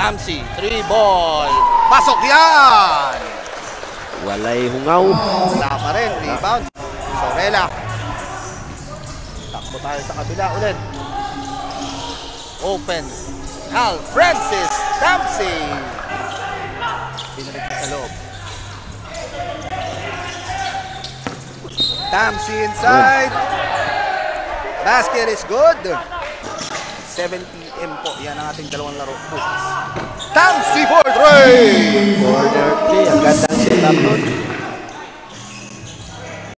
Tamsi, 3 ball. Pasok yan! Walay hungaw. Wala pa rin, rebound. Sorella. Takbo tayo sa kabila ulit. Open. Al Francis Tamsi. Pinalik sa loob. Tamsi inside. Basket is good. 7 PM po. Yan ang ating dalawang laro bukas. Tamsi for 3! Corner 3. Ang gandang setup nun.